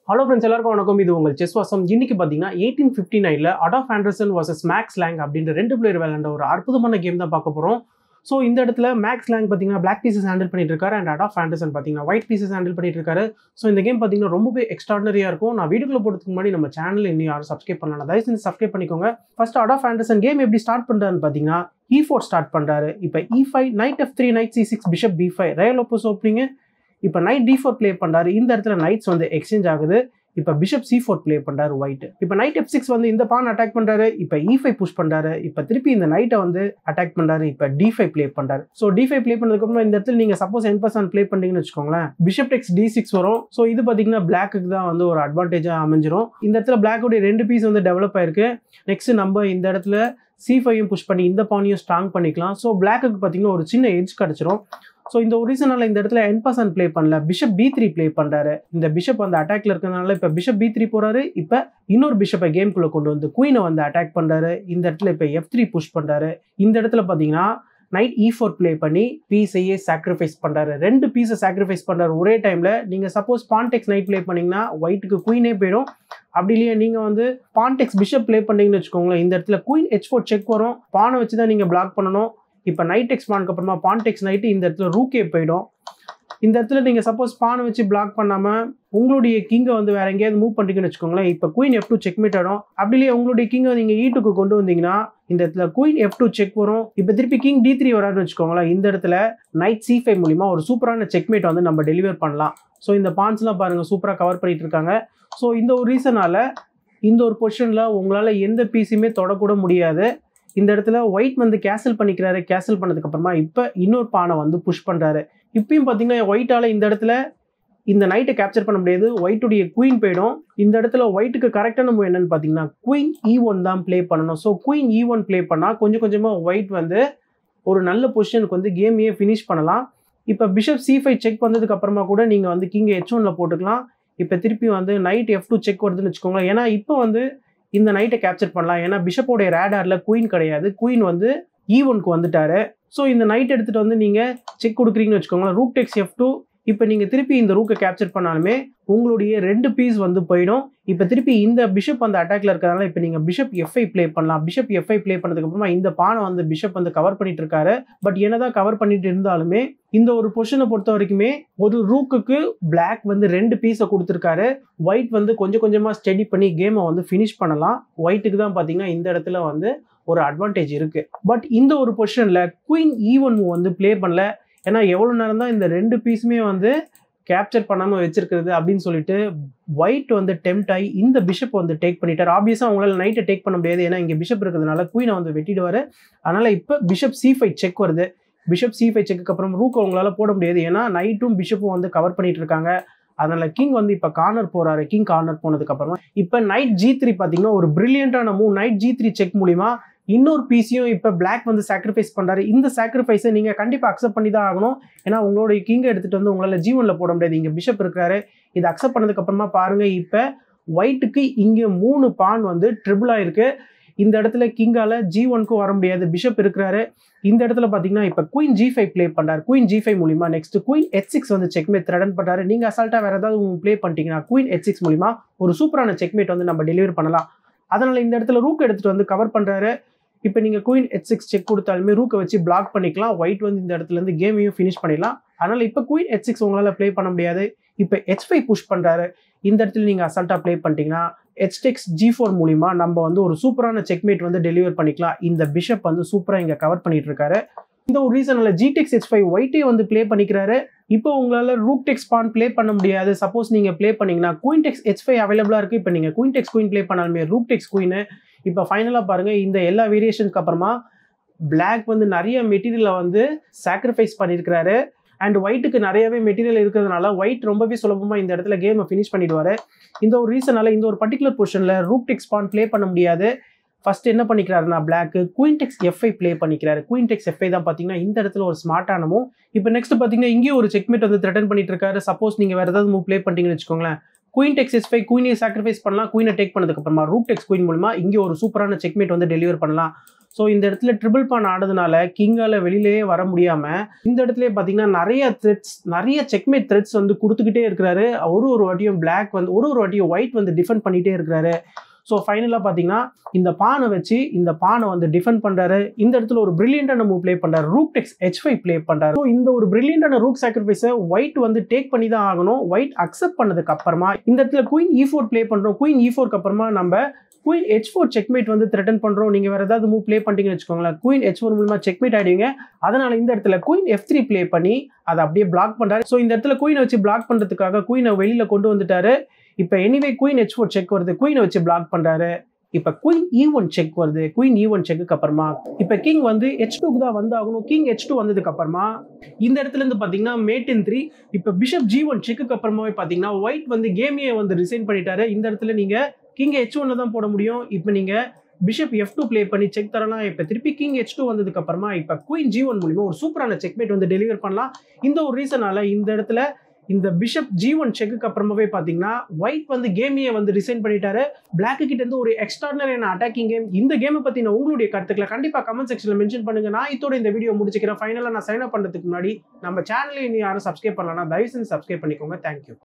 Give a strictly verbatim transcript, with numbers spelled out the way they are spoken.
Hello friends, எல்லாருக்கும் வணக்கம். இது உங்கள் செஸ் வாசம். இன்னைக்கு பாத்தீங்கன்னா எயிட்டீன் ஃபிஃப்டி நைன்ல Adolf Anderssen versus Max Lange அப்படின்ற ரெண்டு பிளேயர் விளையாண்ட ஒரு அற்புதமான கேம் தான் பார்க்க போறோம். ஸோ இந்த இடத்துல மேக்ஸ் லாங் பார்த்தீங்கன்னா பிளாக் பீசஸ் ஹேண்டில் பண்ணிட்டு இருக்காரு அண்ட் அடால்ஃப் ஆண்டர்சன் பார்த்தீங்கன்னா ஒயிட் பீசஸ் ஹேண்டில் பண்ணிட்டு இருக்காரு. ஸோ இந்த கேம் பார்த்தீங்கன்னா ரொம்பவே எக்ஸ்ட்ராடனரியா இருக்கும். நான் வீடியோக்குள்ள போகிறதுக்கு முன்னாடி நம்ம சேனல் இன்னும் யாரும் சப்ஸ்கிரைப் பண்ணலாம், தயவு செஞ்சு சப்ஸ்கிரைப் பண்ணிக்கோங்க. ஃபர்ஸ்ட் அடால்ஃப் ஆண்டர்சன் கேம் எப்படி ஸ்டார்ட் பண்றாருன்னு பார்த்தீங்கன்னா இ ஃபோர் ஸ்டார்ட் பண்றாரு. இப்போ E five, knight F three, knight C six, bishop B five, Ruy Lopez opening. இப்போ நைட் டி ஃபோர் ப்ளே பண்றாரு. இந்த இடத்துல நைட்ஸ் வந்து எக்ஸ்சேஞ்ச் ஆகுது. இப்போ பிஷப் சி ஃபோர் ப்ளே பண்றாரு ஒயிட். இப்போ நைட் எஃப் சிக்ஸ் வந்து இந்த பான் அட்டாக் பண்றாரு. இப்போ இ ஃபைவ் புஷ் பண்றாரு. இப்போ திருப்பி இந்த நைட்டை வந்து அட்டாக் பண்றாரு. இப்போ டி ஃபைவ் ப்ளே பண்றாரு. ஸோ டி ஃபைவ் ப்ளே பண்ணதுக்கு அப்புறம் இந்த இடத்துல நீங்க சப்போஸ் என் பர்சன்ட் ப்ளே பண்ணீங்கன்னு வச்சுக்கோங்களேன், பிஷப் டெக்ஸ் டி சிக்ஸ் வரும். ஸோ இது பாத்தீங்கன்னா பிளாக்கு தான் வந்து ஒரு அட்வான்டேஜா அமைஞ்சிரும். இந்த இடத்துல பிளாக்குடைய ரெண்டு பீஸ் வந்து டெவலப் ஆயிருக்கு. நெக்ஸ்ட் நம்ம இந்த இடத்துல சி ஃபைவ் புஷ் பண்ணி இந்த பானையும் ஸ்ட்ராங் பண்ணிக்கலாம். ஸோ பிளாக்கு பாத்தீங்கன்னா ஒரு சின்ன எட்ஜ் கிடைச்சிரும். ஸோ இந்த ஒரு ரீசனால இந்த இடத்துல என் பர்சன் ப்ளே பண்ணல, பிஷப் பி த்ரீ ப்ளே பண்றாரு. இந்த பிஷப் அந்த அட்டாக்ல இருக்கிறதுனால இப்போ பிஷப் பி த்ரீ போறாரு. இப்போ இன்னொரு பிஷப்பை கேம்குள்ள கொண்டு வந்து குயினை வந்து அட்டாக் பண்றாரு. இந்த இடத்துல இப்போ எஃப் த்ரீ புஷ் பண்றாரு. இந்த இடத்துல பாத்தீங்கன்னா நைட் இ ஃபோர் ப்ளே பண்ணி பீஸையே சாக்ரிஃபைஸ் பண்றாரு. ரெண்டு பீஸை சாக்ரிஃபைஸ் பண்றாரு ஒரே டைம்ல. நீங்க சப்போஸ் பான்டெக்ஸ் நைட் ப்ளே பண்ணீங்கன்னா ஒயிட்டுக்கு குயினே போயிடும். அப்படி இல்லையா நீங்க வந்து பான்டெக்ஸ் பிஷப் ப்ளே பண்ணீங்கன்னு வச்சுக்கோங்களேன், இந்த இடத்துல குயின் ஹெச் ஃபோர் செக் வரும். பானை வச்சு தான் நீங்க பிளாக் பண்ணணும். இப்போ நைட் எக்ஸ் பானுக்கு அப்புறமா பான்டெக்ஸ் நைட்டு இந்த இடத்துல ரூக்கே போயிடும். இந்த இடத்துல நீங்க சப்போஸ் பானை வச்சு பிளாக் பண்ணாம உங்களுடைய கிங்கை வந்து வேற எங்கேயாவது மூவ் பண்ணிட்டீங்கன்னு வச்சுக்கோங்களேன், இப்போ queen f two checkmate ஆடும். அப்படி இல்லையா உங்களுடைய கிங்கை நீங்க இ டூக்கு கொண்டு வந்தீங்கன்னா இந்த இடத்துல குயின் எஃப் டூ செக் வரும். இப்போ திருப்பி கிங் டி த்ரீ வராதுன்னு வச்சுக்கோங்களேன், இந்த இடத்துல நைட் சி ஃபைவ் மூலியமா ஒரு சூப்பரான செக்மேட் வந்து நம்ம டெலிவர் பண்ணலாம். ஸோ இந்த பான்ஸ்லாம் பாருங்க சூப்பராக கவர் பண்ணிட்டு இருக்காங்க. ஸோ இந்த ஒரு ரீசனால இந்த ஒரு பொசிஷன்ல உங்களால எந்த பீஸுமே தொடக்கூட முடியாது. இந்த இடத்துல ஒயிட் வந்து கேன்சல் பண்ணிக்கிறாரு. கேன்சல் பண்ணதுக்கு அப்புறமா இப்போ இன்னொரு பானை வந்து புஷ் பண்றாரு. இப்பயும் பார்த்தீங்கன்னா ஒயிட்டால இந்த இடத்துல இந்த நைட்டை கேப்சர் பண்ண முடியாது. ஒயிட்டுடைய குயின் போயிடும். இந்த இடத்துல ஒயிட்டுக்கு கரெக்டான மூவ் என்னன்னு பார்த்தீங்கன்னா குயின் இ ஒன் தான் ப்ளே பண்ணணும். So queen e one play பண்ணால் கொஞ்சம் கொஞ்சமாக ஒயிட் வந்து ஒரு நல்ல பொசிஷனுக்கு வந்து கேமையே ஃபினிஷ் பண்ணலாம். இப்போ பிஷப் சி ஃபைவ் செக் பண்ணதுக்கு அப்புறமா கூட நீங்கள் வந்து கிங் ஹெச் ஒன்ல போட்டுக்கலாம். இப்போ திருப்பி வந்து நைட் எஃப் டூ செக் வருதுன்னு வச்சுக்கோங்களேன். ஏன்னா இப்போ வந்து இந்த நைட்டை கேப்சர் பண்ணலாம். ஏன்னா பிஷப்போடைய ரேடார்ல குயின் கிடையாது, குயின் வந்து இ ஒன்க்கு வந்துட்டாரு. ஸோ இந்த நைட் எடுத்துட்டு வந்து நீங்க செக் கொடுக்குறீங்கன்னு வச்சுக்கோங்களேன், ரூக் டெக்ஸ் எஃப் டூ. இப்போ நீங்க திருப்பி இந்த ரூக்கை கேப்சர் பண்ணாலுமே உங்களுடைய ரெண்டு பீஸ் வந்து போயிடும். இப்போ திருப்பி இந்த பிஷப் அந்த அட்டாக்ல இருக்கிறதுனால இப்போ நீங்க பிஷப் எஃப் ஐ ப்ளே பண்ணலாம். பிஷப் எஃப் ஐ ப்ளே பண்ணதுக்கு அப்புறமா இந்த பானை வந்து பிஷப் வந்து கவர் பண்ணிட்டு இருக்காரு. பட் என்னதான் கவர் பண்ணிட்டு இருந்தாலுமே இந்த ஒரு பொசிஷனை பொறுத்த வரைக்குமே ஒரு ரூக்குக்கு பிளாக் வந்து ரெண்டு பீஸை கொடுத்துருக்காரு. ஒயிட் வந்து கொஞ்சம் கொஞ்சமா ஸ்டடி பண்ணி கேமை வந்து ஃபினிஷ் பண்ணலாம். ஒயிட்டுக்கு தான் பாத்தீங்கன்னா இந்த இடத்துல வந்து ஒரு அட்வான்டேஜ் இருக்கு. பட் இந்த ஒரு பொசிஷன்ல குயின் இ ஒன் வந்து ப்ளே பண்ணல. ஏன்னா எவ்வளவு நேரம் தான் இந்த ரெண்டு பீஸுமே வந்து கேப்சர் பண்ணாம வச்சிருக்கிறது அப்படின்னு சொல்லிட்டு ஒயிட் வந்து டெம்ட் ஆகி இந்த பிஷப் வந்து டேக் பண்ணிட்டார். ஆப்வியஸா அவங்களால நைட்டை டேக் பண்ண முடியாது, ஏன்னா இங்க பிஷப் இருக்கிறதுனால குயினை வந்து வெட்டிடுவாரு. அதனால இப்போ பிஷப் சி ஃபைவ் செக் வருது. பிஷப் சி ஃபைவ் செக்கு அப்புறம் ரூக் அவங்களால போட முடியாது, ஏன்னா நைட்டும் பிஷப்பும் வந்து கவர் பண்ணிட்டு இருக்காங்க. அதனால கிங் வந்து இப்ப கார்னர் போறாரு. கிங் கார்னர் போனதுக்கு அப்புறமா இப்ப நைட் ஜி த்ரீ பாத்தீங்கன்னா ஒரு பிரில்லியன்டான move. Knight g three check மூலியமா இன்னொரு பீஸையும் இப்ப பிளாக் வந்து சாக்ரிஃபைஸ் பண்றாரு. இந்த சாக்ரிஃபைஸை நீங்க கண்டிப்பா அக்செப்ட் பண்ணி தான் ஆகணும். ஏன்னா உங்களுடைய கிங்கை எடுத்துட்டு வந்து உங்களால ஜி ஒன்ல போட முடியாது, இங்க பிஷப் இருக்காரு. இதை அக்செப்ட் பண்ணதுக்கு அப்புறமா பாருங்க, இப்ப ஒயிட்டுக்கு இங்க மூணு பான் வந்து ட்ரிபிள் ஆயிருக்கு. இந்த இடத்துல கிங்கால ஜி ஒன்க்கு வர முடியாது, பிஷப் இருக்கிறாரு. இந்த இடத்துல பாத்தீங்கன்னா இப்ப குயின் ஜி ஃபைவ் ப்ளே பண்றாரு. குயின் ஜி ஃபைவ் மூலியமா நெக்ஸ்ட் குயின் ஹெச் சிக்ஸ் வந்து செக்மேட் த்ரெடன் பண்றாரு. நீங்க அசால்ட்டா வேற ஏதாவது ப்ளே பண்ணிட்டீங்கன்னா குயின் ஹெச் சிக்ஸ் மூலியமா ஒரு சூப்பரான செக்மேட் வந்து நம்ம டெலிவரி பண்ணலாம். அதனால இந்த இடத்துல ரூக் எடுத்துட்டு வந்து கவர் பண்றாரு. இப்போ நீங்க குயின் ஹெச் சிக்ஸ் செக் கொடுத்தாலுமே ரூக்கை வச்சு பிளாக் பண்ணிக்கலாம். ஒயிட் வந்து இந்த இடத்துல இருந்து கேமையும் ஃபினிஷ் பண்ணிடலாம். அதனால இப்போ குயின் ஹெச் சிக்ஸ் உங்களால ப்ளே பண்ண முடியாது. இப்போ ஹெச் ஃபைவ் புஷ் பண்றாரு. இந்த இடத்துல நீங்க அசால்ட்டா ப்ளே பண்ணிட்டீங்கன்னா ஹெச் டெக்ஸ் ஜி ஃபோர் மூலியமா நம்ம வந்து ஒரு சூப்பரான செக்மேட் வந்து டெலிவர் பண்ணிக்கலாம். இந்த பிஷப் வந்து சூப்பரா இங்க கவர் பண்ணிட்டு இருக்காரு. இந்த ஒரு ரீசனால ஜி டெக்ஸ் ஹெச் ஃபைவ் ஒயிட்டே வந்து ப்ளே பண்ணிக்கிறாரு. இப்போ உங்களால ரூக் டெக்ஸ் பான் ப்ளே பண்ண முடியாது. சப்போஸ் நீங்க ப்ளே பண்ணீங்கன்னா குயின் டெக்ஸ் ஹெச் ஃபைவ் அவைலபிளா இருக்கு. இப்போ நீங்க குயின் டெக்ஸ் குயின் ப்ளே பண்ணாலுமே ரூக் டெக்ஸ் குயின். இப்போ ஃபைனலா பாருங்க, இந்த எல்லா வேரியேஷனுக்கு அப்புறமா பிளாக் வந்து நிறைய மெட்டீரியலை வந்து சாக்ரிஃபைஸ் பண்ணியிருக்கிறாரு. அண்ட் ஒயிட்டுக்கு நிறையவே மெட்டீரியல் இருக்கிறதுனால ஒயிட் ரொம்பவே சுலபமா இந்த இடத்துல கேமை ஃபினிஷ் பண்ணிடுவாரு. இந்த ஒரு ரீசனால இந்த ஒரு பர்டிகுலர் பொசிஷன்ல ரூக் டெக்ஸ் பான் ப்ளே பண்ண முடியாது. ஃபர்ஸ்ட் என்ன பண்ணிக்கிறாருன்னா black queen takes f I play பண்ணிக்கிறாரு. குயின் டெக்ஸ் எஃப் ஐ தான் பாத்தீங்கன்னா இந்த இடத்துல ஒரு ஸ்மார்ட்டான மூவ். இப்போ நெக்ஸ்ட் பாத்தீங்கன்னா இங்கேயும் ஒரு செக்மேட் வந்து த்ரெட்டன் பண்ணிட்டு இருக்காரு. சப்போஸ் நீங்க வேற ஏதாவது மூவ் ப்ளே பண்ணிட்டீங்கன்னு வச்சுக்கோங்களேன், குயின் டெக்ஸ் எஸ் ஃபைவ் குயினை சாக்ரிஃபைஸ் பண்ணலாம். குயினை டேக் பண்ணதுக்கு அப்புறமா ரூக் டெக்ஸ் குயின் மூலமா இங்கே ஒரு சூப்பரான செக்மேட் வந்து டெலிவர் பண்ணலாம். ஸோ இந்த இடத்துல ட்ரிபிள் பான் ஆனதுனால கிங்கால வெளியிலேயே வர முடியாம இந்த இடத்துல பார்த்தீங்கன்னா நிறைய த்ரெட்ஸ் நிறைய செக்மேட் த்ரெட்ஸ் வந்து கொடுத்துக்கிட்டே இருக்கிறாரு. ஒரு ஒரு வாட்டியும் பிளாக் வந்து ஒரு ஒரு வாட்டியும் ஒயிட் வந்து டிஃபெண்ட் பண்ணிட்டே இருக்கிறாரு. ஸோ ஃபைனலாக பார்த்தீங்கன்னா இந்த பானை வச்சு இந்த பானை வந்து டிஃபெண்ட் பண்ணுறாரு. இந்த இடத்துல ஒரு பிரில்லியண்டான மூவ் ப்ளே பண்ணுறாரு. Rook takes h five play பண்ணுறாரு. ஸோ இந்த ஒரு பிரில்லியண்டான ரூக் சாக்ரிஃபைஸை ஒயிட் வந்து டேக் பண்ணி தான் ஆகணும். ஒயிட் அக்செப்ட் பண்ணதுக்கு அப்புறமா இந்த இடத்துல குயின் இ ஃபோர் ப்ளே பண்ணுறோம். குயின் இ ஃபோருக்கு அப்புறமா நம்ம குயின் ஹெச் ஃபோர் செக்மேட் வந்து த்ரெட்டன் பண்ணுறோம். நீங்கள் வேறு ஏதாவது மூவ் ப்ளே பண்ணிட்டீங்கன்னு வச்சுக்கோங்களேன், குயின் ஹெச் ஃபோர் மூலமாக செக்மேட் ஆகிடுவீங்க. அதனால் இந்த இடத்துல குயின் எஃப் த்ரீ ப்ளே பண்ணி அதை அப்படியே பிளாக் பண்ணுறாரு. ஸோ இந்த இடத்துல குயினை வச்சு பிளாக் பண்ணுறதுக்காக குயினை வெளியில் கொண்டு வந்துட்டாரு. இப்போ anyway queen h four check வருது, குயினை வச்சு பிளாக் பண்ணுறாரு. இப்போ குயின் இ ஒன் செக் வருது. குயின் இ ஒன் செக்கு அப்புறமா இப்போ கிங் வந்து ஹெச் டூக்கு தான் வந்து ஆகணும். கிங் ஹெச் டூ வந்ததுக்கு அப்புறமா இந்த இடத்துல இருந்து பார்த்தீங்கன்னா மேட் இன் த்ரீ. இப்போ பிஷப் ஜி ஒன் செக்கு அப்புறமாவே பார்த்தீங்கன்னா ஒயிட் வந்து கேமையே வந்து ரிசைன் பண்ணிட்டாரு. இந்த இடத்துல நீங்கள் கிங் ஹெச் ஒன்ல தான் போட முடியும். இப்போ நீங்கள் பிஷப் எஃப் டூ ப்ளே பண்ணி செக் தரலாம். இப்போ திருப்பி கிங் ஹெச் டூ வந்ததுக்கு அப்புறமா இப்போ குயின் ஜி ஒன் மூலியமா ஒரு சூப்பரான செக்மேட் வந்து டெலிவர் பண்ணலாம். இந்த ஒரு ரீசனால இந்த இடத்துல இந்த பிஷப் ஜி ஒன் செக்கு அப்புறமாவே பார்த்தீங்கன்னா ஒயிட் வந்து கேமையே வந்து ரிசைன் பண்ணிட்டாரு. பிளாக் கிட்ட இருந்து ஒரு எக்ஸ்ட்ராடனரியான அட்டாக்கிங் கேம். இந்த கேமை பத்தின உங்களுடைய கருத்துக்களை கண்டிப்பா கமெண்ட் செக்ஷன்ல மென்ஷன் பண்ணுங்க. நான் இதோட இந்த வீடியோ முடிச்சுக்கிறேன். ஃபைனலா நான் சைன் அப் பண்றதுக்கு முன்னாடி நம்ம சேனலை இனி யாரும் சப்ஸ்கிரைப் பண்ணலன்னா தயவு செஞ்சு சப்ஸ்கிரைப் பண்ணிக்கோங்க. தேங்க்யூ.